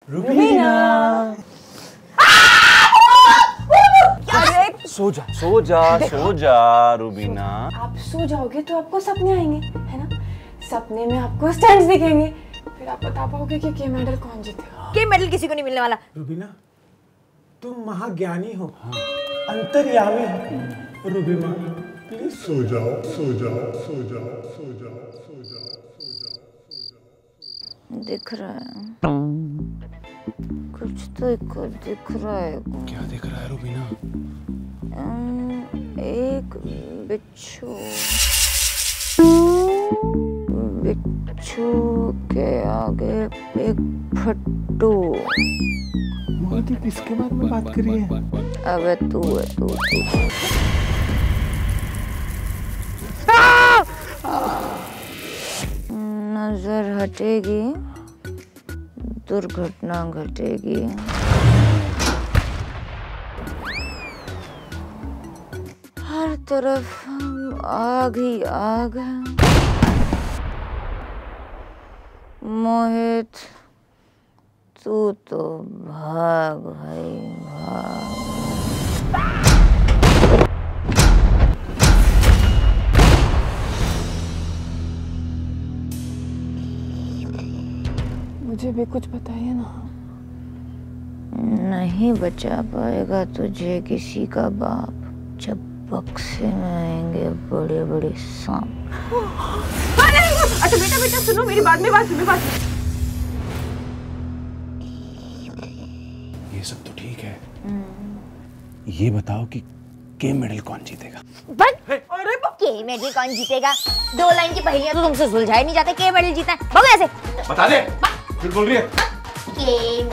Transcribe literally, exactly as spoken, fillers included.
रुबीना। अरे सो जा सो जा सो जा रुबीना। आप सो जाओगे तो आपको सपने आएंगे, है ना? सपने में आपको स्टैंड्स दिखेंगे, फिर आप बता पाओगे कि के मेडल कौन जीतेगा। के मेडल किसी को नहीं मिलने वाला। रुबीना, तुम महाज्ञानी हो, अंतर्यामी हो। रुबीना प्लीज सो जाओ सो जाओ सो जाओ सो जाओ सो जाओ सो जाओ सो जाओ। दिख रहा है कुछ तो एक दिख रहा है। क्या दिख रहा है रुबीना? एक बिच्छू, बिच्छू के आगे एक फट्टू। मोदी किसके बारे में बात कर रही है? अबे तू है तू तू नजर हटेगी दुर्घटना घटेगी। हर तरफ आग ही आग है। मोहित तू तो भाग भाई भाग। मुझे भी कुछ बताइए ना। नहीं बचा पाएगा तुझे किसी का बाप, जब बक्से में आएंगे बड़े बड़े सांप। अच्छा बेटा बेटा सुनो मेरी बात में बात सुनो बात। ये सब तो ठीक है, ये बताओ कि के मेडल कौन जीतेगा? अरे के मेडल कौन जीतेगा? दो लाइन की पहेलियां तो तुमसे सुलझाई नहीं जाते। के मेडल जीतना है, भागो ऐसे। बता दे, फिर बोल रही है। के